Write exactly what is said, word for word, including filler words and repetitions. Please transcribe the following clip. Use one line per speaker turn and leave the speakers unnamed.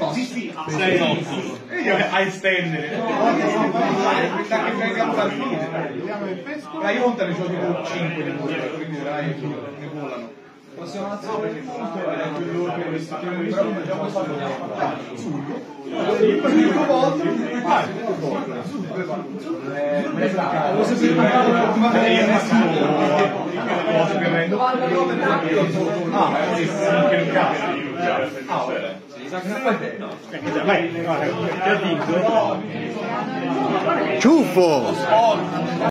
No, sì, sì, sei otto. E io a estendere. Ma io conto ne ho tipo cinque di vola, quindi dai, ne volano. Prossima nazione perché è più loro che questi però già questo l'ultima volta lo sapete l'ultima cosa che rendo ah sì che non cazzo ah vabbè vai guarda ti ha vinto